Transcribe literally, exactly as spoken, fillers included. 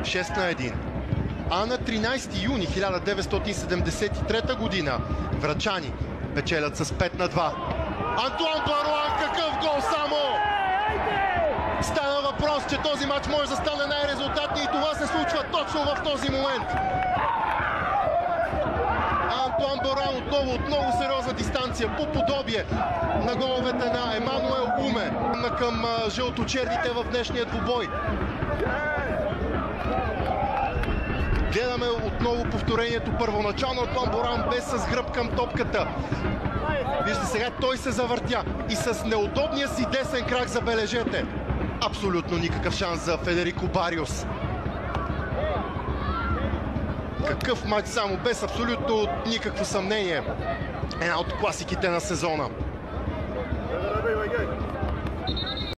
шест на един. А на тринайсети юни хиляда деветстотин седемдесет и трета година врачани печелят с пет на два. Антуан Баруан, какъв гол само! Стана въпрос, че този матч може да стане най-резултатния и това се случва точно в този момент. Антуан Баруан отново от много сериозна дистанция, по подобие на головете на Емануел Уме към жълточерните в днешния двубой. Гледаме отново повторението. Първоначално Антуан Баруан без с гръб към топката. Вижте, сега той се завъртя и с неудобния си десен крак, забележете. Абсолютно никакъв шанс за Федерико Бариос. Какъв матч само, без абсолютно никакво съмнение. Една от класиките на сезона.